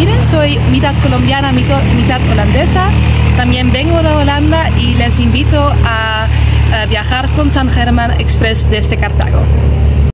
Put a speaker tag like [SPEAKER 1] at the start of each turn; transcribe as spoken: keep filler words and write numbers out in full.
[SPEAKER 1] miren, soy mitad colombiana, mitad, mitad holandesa. También vengo de Holanda y les invito a, a viajar con San Germán Express desde Cartago.